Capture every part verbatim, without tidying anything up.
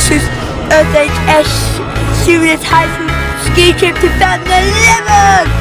Texas Earth H S Serious Hyphen Ski Trip two thousand eleven!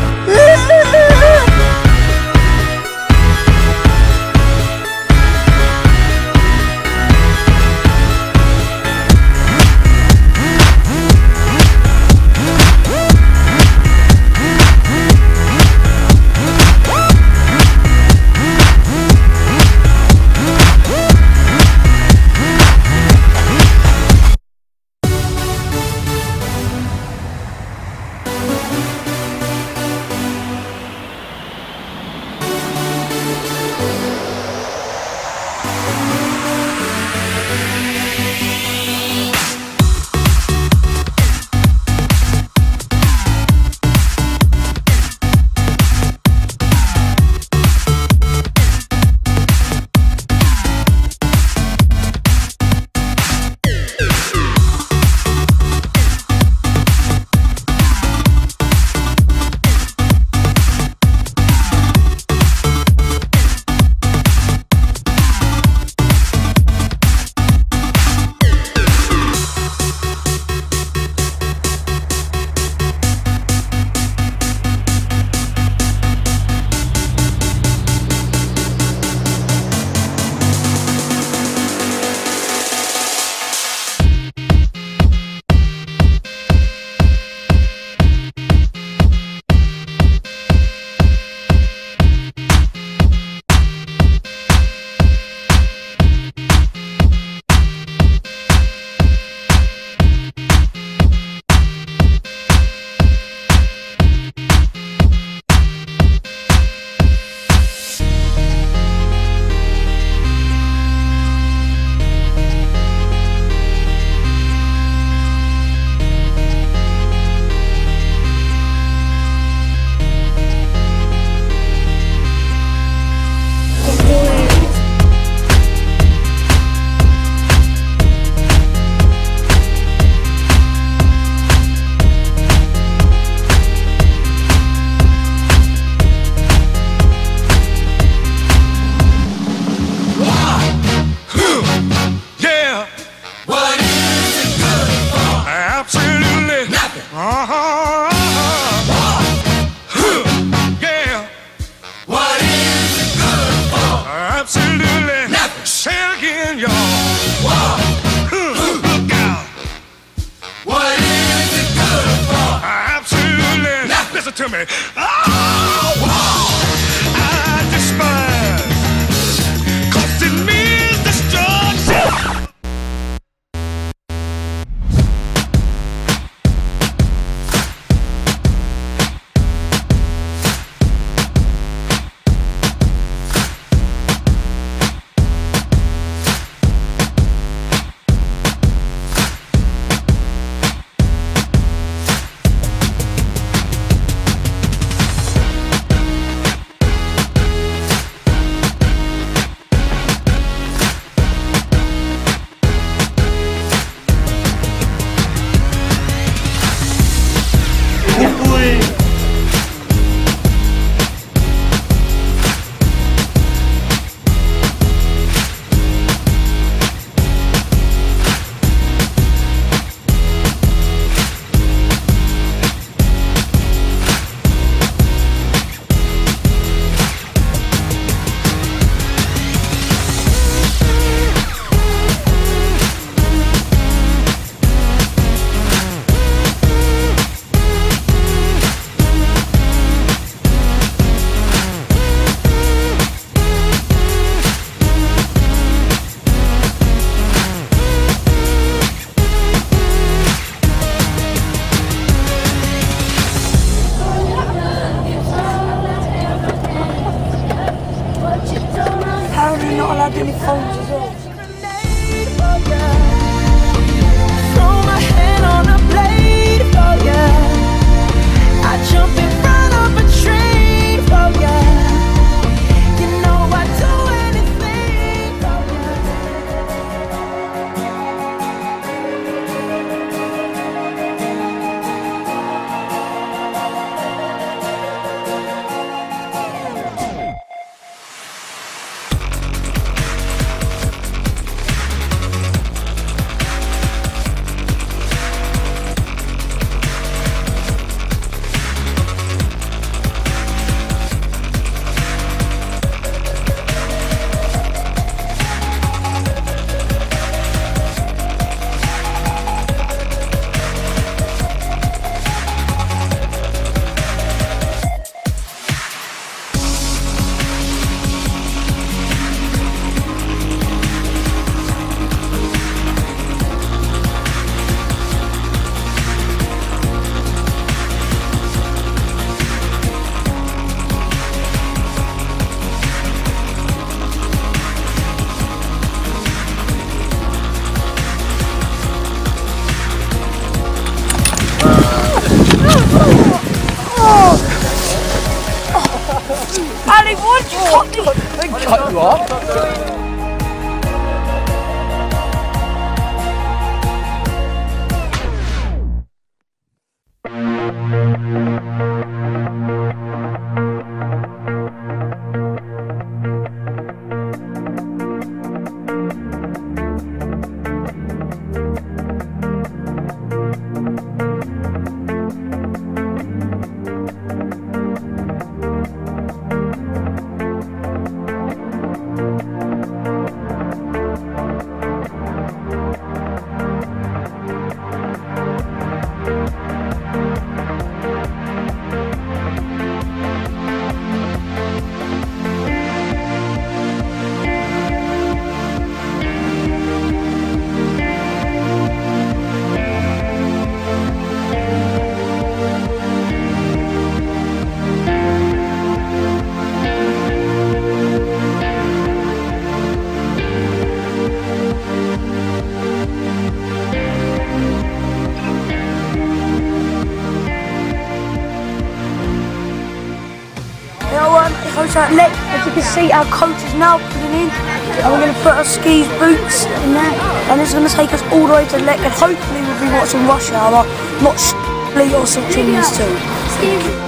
They cut you off. At Lech, as you can see, our coach is now putting in, and we're going to put our skis, boots in there, and it's going to take us all the way to Lech, and hopefully we'll be watching rush hour, not sh**ly or something this too.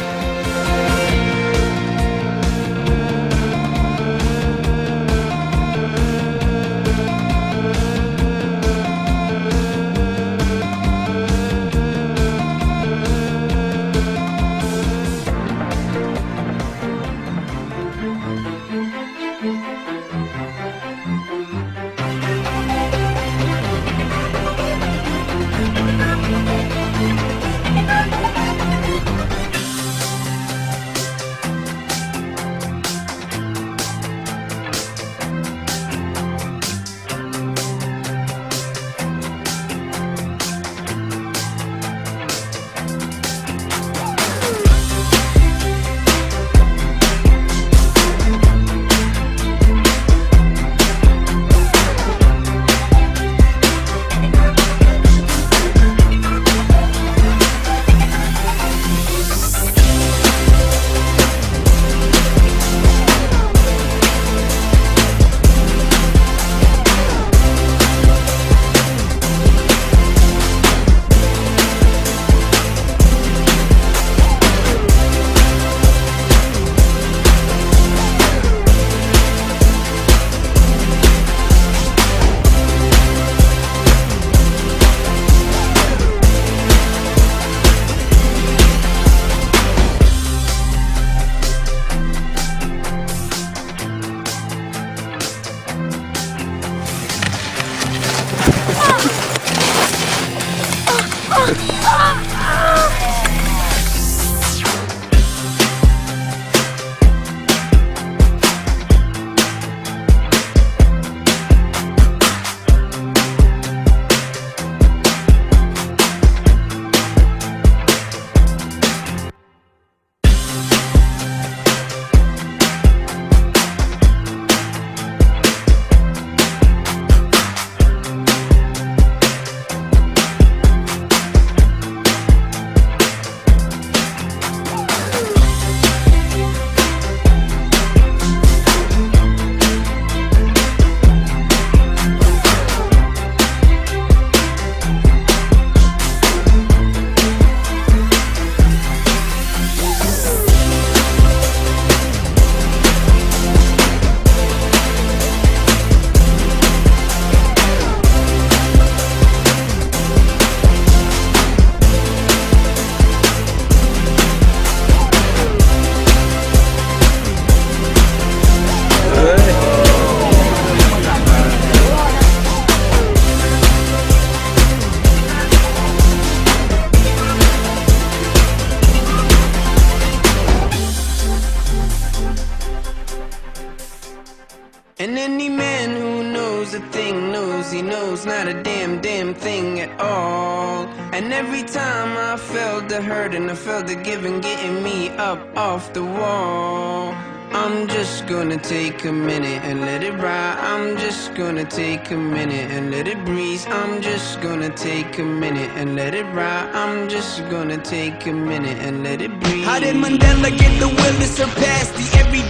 And any man who knows a thing knows he knows not a damn damn thing at all. And every time I felt the hurt and I felt the giving getting me up off the wall, I'm just gonna take a minute and let it ride. I'm just gonna take a minute and let it breeze. I'm just gonna take a minute and let it ride. I'm just gonna take a minute and let it breathe. How did Mandela get the will to surpass the everyday when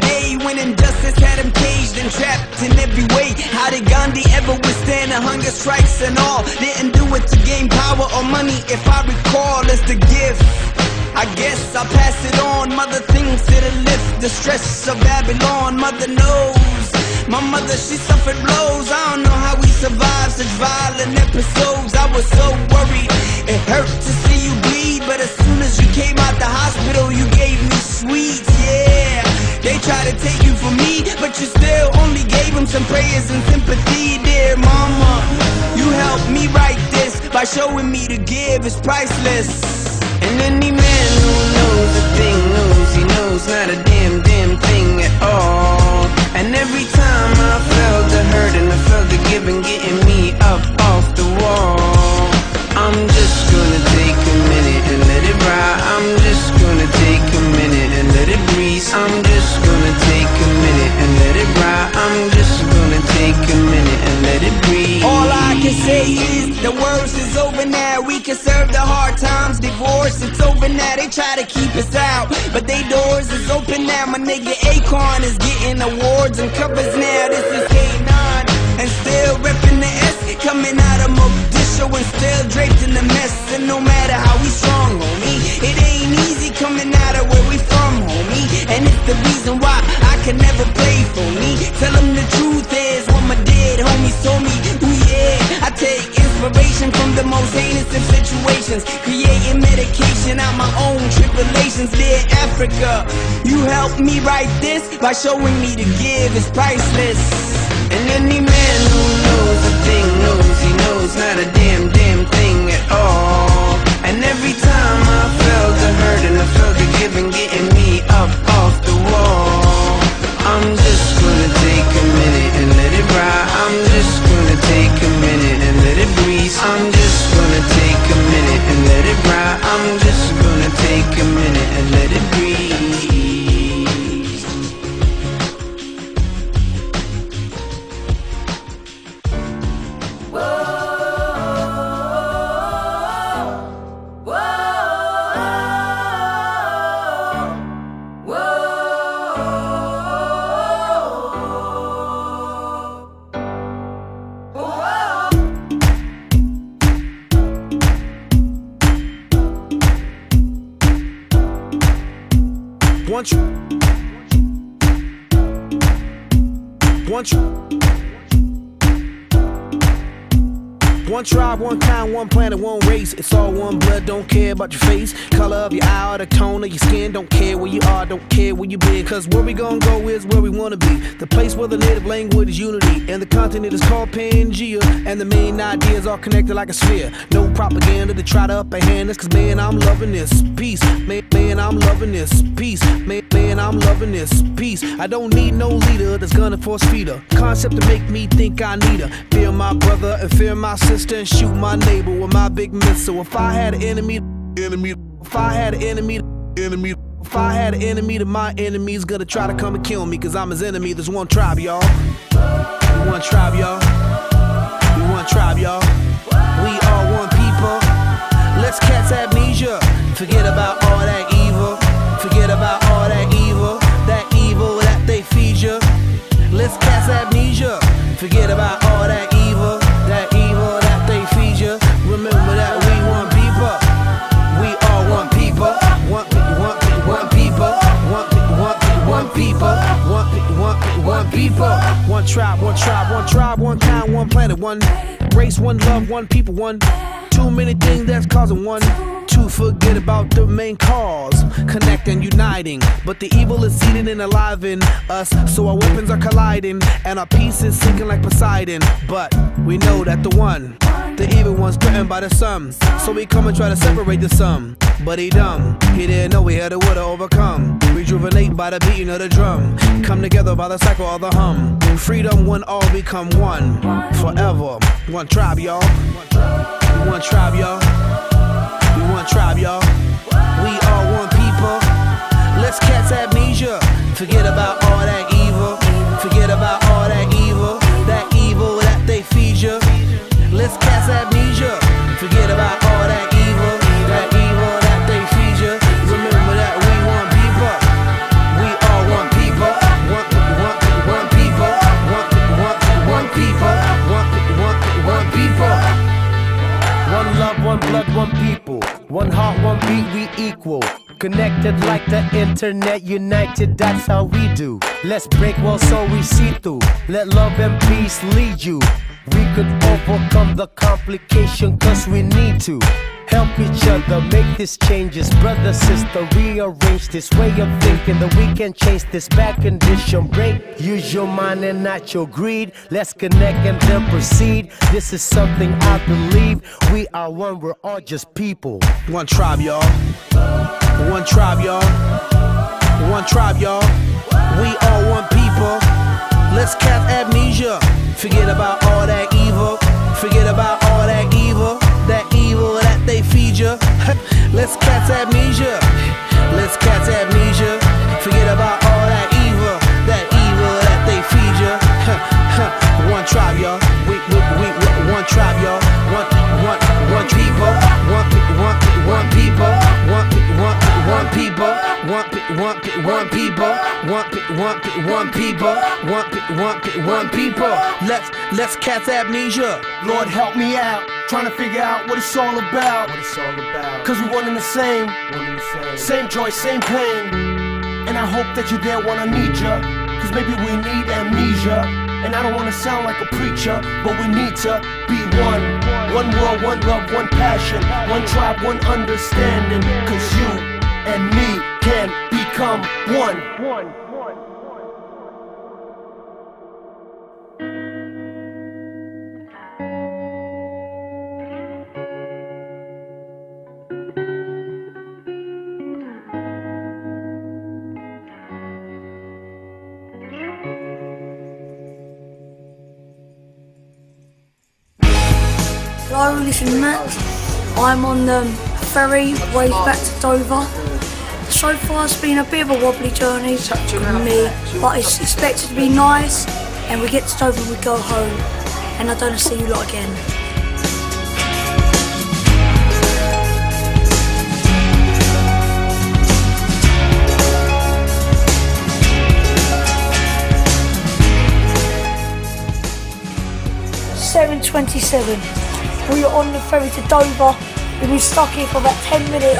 when injustice had him caged and trapped in every way. How did Gandhi ever withstand the hunger strikes and all? Didn't do it to gain power or money, if I recall, it's the gift. I guess I'll pass it on. Mother thinks it'll lift the stress of Babylon. Mother knows. My mother, she suffered blows. I don't know how we survived such violent episodes. I was so worried, it hurt to see you bleed. But as soon as you came out the hospital, you gave me sweets, yeah. They tried to take you from me, but you still only gave them some prayers and sympathy. Dear mama, you helped me write this by showing me to give is priceless. And any man who knows a thing knows he knows not a damn, damn thing at all. And every time I felt the hurt and I felt the giving getting me up off the wall, I'm just gonna take a minute and let it ride. I'm just gonna take a minute and let it breathe. I'm just gonna take a minute and let it ride. I'm just gonna take a minute and let it breathe. All I can say is the worst is over now. We can serve the hard times, divorce, it's over now. They try to keep us out, but they doors is open now. My nigga Akon is getting awards and covers now. This is K nine and still repping the S, coming out of Mogadishu and still draped in the mess. And no matter how we strong, homie, it ain't easy coming out of where we from, homie. And it's the reason why I can never play for me. Tell them the truth is what my dead homies told me. Ooh yeah, I take inspiration from the most heinous of situations, creating medication out my own tribulations. Dear Africa, you helped me write this by showing me to give is priceless. And any man who knows a thing knows he knows not a damn, damn thing at all. And every time I felt the hurt and I felt the giving getting me up off the wall, I'm just gonna take a minute and let it ride. I'm just gonna take a minute and let it breathe. I'm just gonna take a minute and let it ride. I'm just gonna take a minute and let it breathe. One, tr one, tr one tribe, one kind, one planet, one race. It's all one blood, don't care about your face, color of your eye or the tone of your skin. Don't care where you are, don't care where you been, cause where we gonna go is where we wanna be. The place where the native language is unity, and the continent is called Pangea, and the main ideas are connected like a sphere. No propaganda to try to upperhand us, cause man, I'm loving this peace. Man, man, I'm loving this peace. Man, man, I'm loving this peace. I don't need no leader that's gonna force feed her. Concept to make me think I need her. Fear my brother and fear my sister, and shoot my neighbor with my big missile. If I had an enemy, enemy, if I had an enemy, enemy, if I had an enemy, then my enemy's gonna try to come and kill me, cause I'm his enemy. There's one tribe, y'all. One tribe, y'all. We one tribe, y'all. We are one people. Let's catch amnesia. Forget about all that evil. Forget about all that evil. That evil that they feed you. Let's catch amnesia. Forget about all that evil. That evil that they feed you. Remember that we one people. We are one people. One, one, one people. One, one, one people. One, one, one people. One tribe, one tribe, one tribe, one kind, one planet, one race, one love, one people, one. Too many things that's causing one to forget about the main cause, connect and uniting. But the evil is seated and alive in us, so our weapons are colliding and our peace is sinking like Poseidon. But we know that the one, the evil one's threatened by the sun, so we come and try to separate the sum. But he dumb, he didn't know we had to would overcome. Rejuvenate by the beating of the drum, come together by the cycle of the hum. Freedom when all become one, forever. One tribe, y'all. One tribe, y'all. We one tribe, y'all. We are one people. Let's catch amnesia. Forget about all that evil. Forget about all that evil. That evil that they feed you. Let's catch amnesia. Forget about all that evil. That evil that they feed you. Remember that we one people. We are one people. One, equal. Connected like the internet, united, that's how we do. Let's break walls so we see through. Let love and peace lead you. We could overcome the complication cause we need to. Help each other, make these changes. Brother, sister, rearrange this way of thinking that we can change this bad condition. Break, use your mind and not your greed. Let's connect and then proceed. This is something I believe. We are one, we're all just people. One tribe, y'all. One tribe, y'all. One tribe, y'all. We all one people. Let's cast amnesia. Forget about all that evil. Forget about all that evil. That evil that they feed you. Let's cast amnesia. Let's cast amnesia. Forget about all that evil. That evil that they feed you. One tribe, y'all. We, we, we, we, one tribe, y'all. One, one, one people. One, one, one people. One, one, one people. One, one, one people. One, one, one people. One, one, one people. Let's, let's cast amnesia. Lord, help me out. Trying to figure out what it's all about. What it's all about. Cause we one and the same. One and the same. Same joy, same pain. And I hope that you're there when I need ya. Cause maybe we need amnesia. And I don't wanna sound like a preacher, but we need to be one. One world, one love, one passion. One tribe, one understanding. Cause you and me can become one. Hello, this is Matt. I'm on the ferry way back to Dover. So far it's been a bit of a wobbly journey for me, but it's expected to be nice, and we get to Dover and we go home, and I don't see you lot again. seven twenty-seven. We are on the ferry to Dover. We've been stuck here for about ten minutes.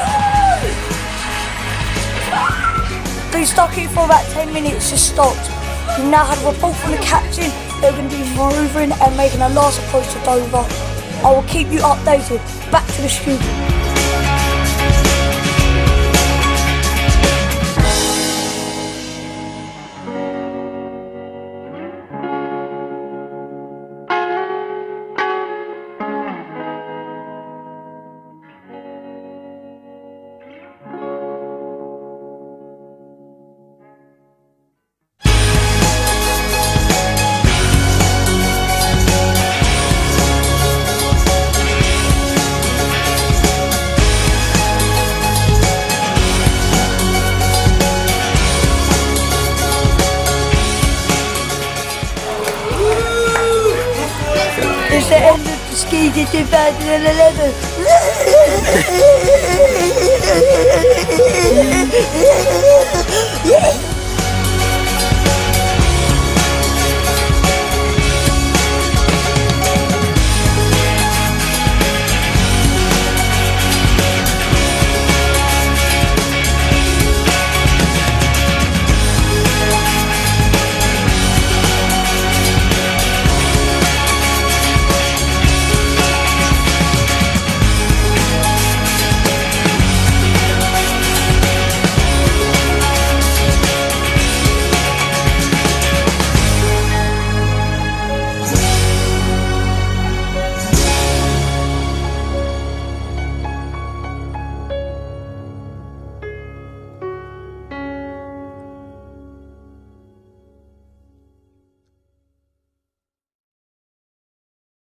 Been stuck here for about ten minutes, just stopped. We've now had a report from the captain. They're going to be manoeuvring and making a last approach to Dover. I will keep you updated. Back to the Stuben. It's the end of the skis in two thousand eleven.